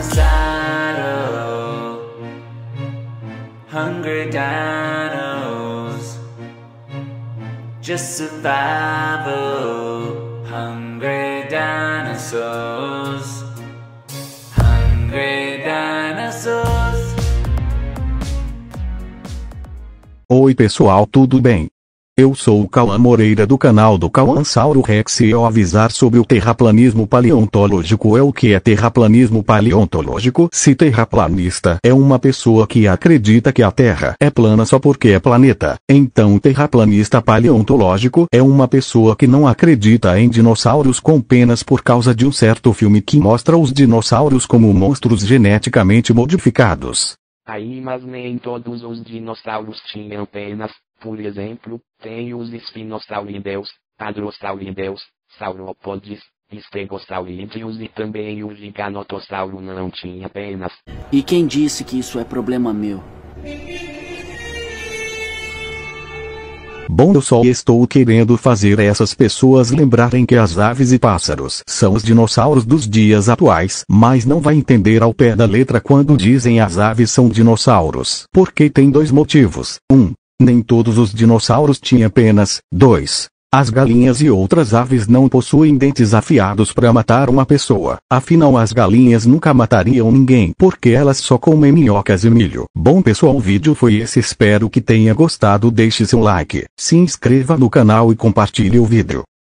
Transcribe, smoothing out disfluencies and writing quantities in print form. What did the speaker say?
genocidal, hungry dinos, just survival, hungry dinosaurs, hungry dinosaurs. Oi pessoal, tudo bem? Eu sou o Cauã Moreira do canal do Cauãnsauro Rex e eu avisar sobre o terraplanismo paleontológico. O que é terraplanismo paleontológico? Se terraplanista é uma pessoa que acredita que a Terra é plana só porque é planeta, então o terraplanista paleontológico é uma pessoa que não acredita em dinossauros com penas por causa de um certo filme que mostra os dinossauros como monstros geneticamente modificados. Aí, mas nem todos os dinossauros tinham penas. Por exemplo, tem os espinossaurídeos, hadrossaurídeos, saurópodes, estegosaurídeos e também o giganotossauro não tinha penas. E quem disse que isso é problema meu? Bom, eu só estou querendo fazer essas pessoas lembrarem que as aves e pássaros são os dinossauros dos dias atuais, mas não vai entender ao pé da letra quando dizem as aves são dinossauros. Porque tem dois motivos. 1. Nem todos os dinossauros tinham penas. 2. As galinhas e outras aves não possuem dentes afiados para matar uma pessoa. Afinal, as galinhas nunca matariam ninguém porque elas só comem minhocas e milho. Bom pessoal, o vídeo foi esse, espero que tenha gostado. Deixe seu like, se inscreva no canal e compartilhe o vídeo.